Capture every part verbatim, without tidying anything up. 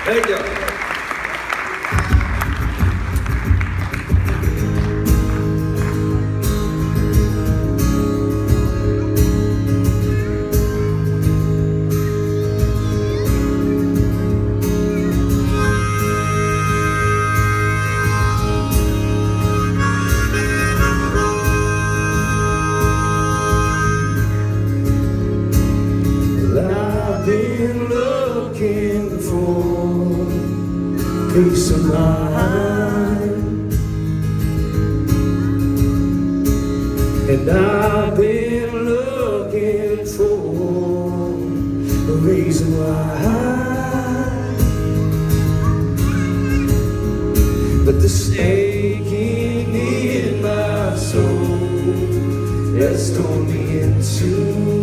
Thank you. Been looking for peace of mind, and I've been looking for a reason why, but the aching in my soul has torn me into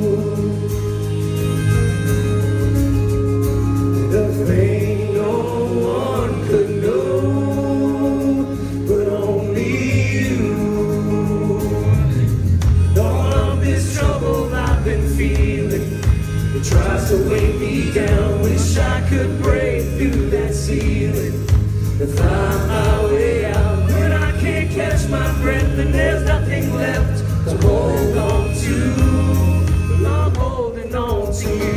pain no one could know, but only you. All of this trouble I've been feeling, it tries to weigh me down. Wish I could break through that ceiling and find my way out. When I can't catch my breath and there's nothing left to hold on to, but I'm holding on to you.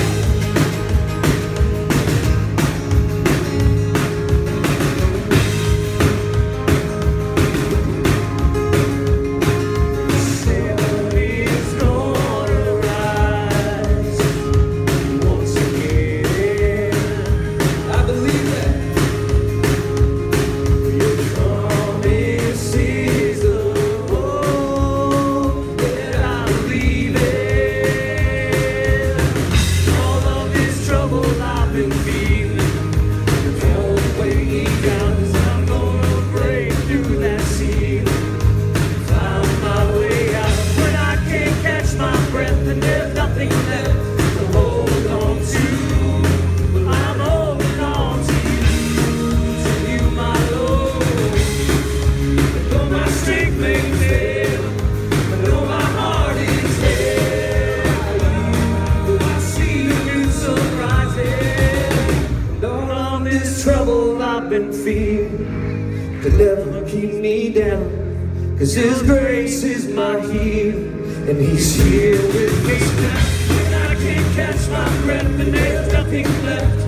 Trouble I've been feeling could never keep me down, 'cause His grace is my heel, and He's here with me now. When I can't catch my breath and there's nothing left